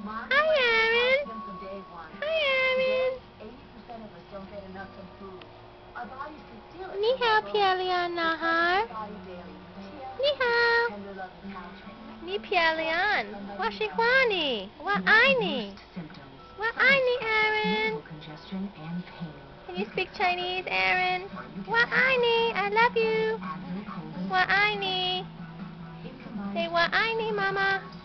Hi, Aaron. Hi, Aaron. 你好，漂亮男孩。你好。你漂亮，我喜欢你，我爱你，我爱你 Aaron. Can you speak Chinese, Aaron? 我爱你 I love you. 我爱你 Say 我爱你妈妈